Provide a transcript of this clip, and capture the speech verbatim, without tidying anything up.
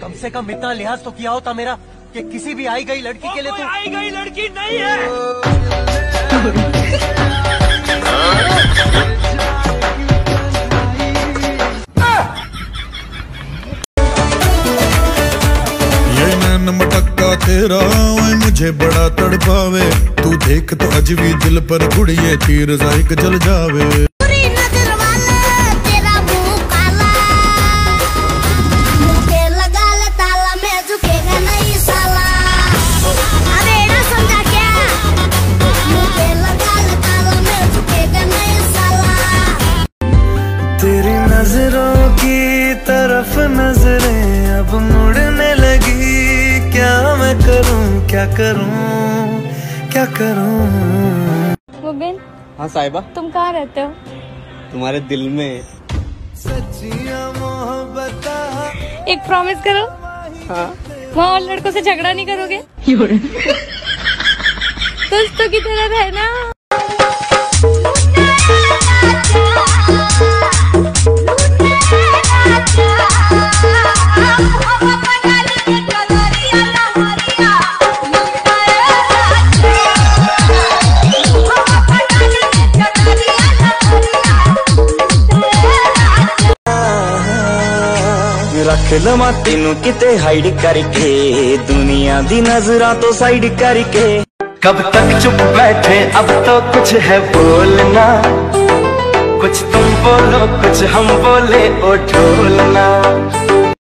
कम से कम इतना लिहाज तो किया होता मेरा कि किसी भी आई गई लड़की के लिए तो आई गई लड़की नहीं है। ये नैन मटक्का तेरा मुझे बड़ा तड़पावे, तू देख तो अज भी दिल पर गुड़िए तीर जायक जल जावे। तेरी नजरों की तरफ नजरें अब मुड़ने लगी, क्या मैं करूं क्या करूं क्या करूं। मुबिन। हाँ साहिबा। तुम कहाँ रहते हो? तुम्हारे दिल में। सच्चियां मोहब्बत। एक प्रॉमिस करो। हाँ। वहाँ और लड़कों से झगड़ा नहीं करोगे? दोस्तों की तरह रहना। रख लवा तेनू किते हाइड करके, दुनिया दी नजरां तो साइड करके। कब तक चुप बैठे अब तो कुछ है बोलना, कुछ तुम बोलो कुछ हम बोले ओ ढोलना।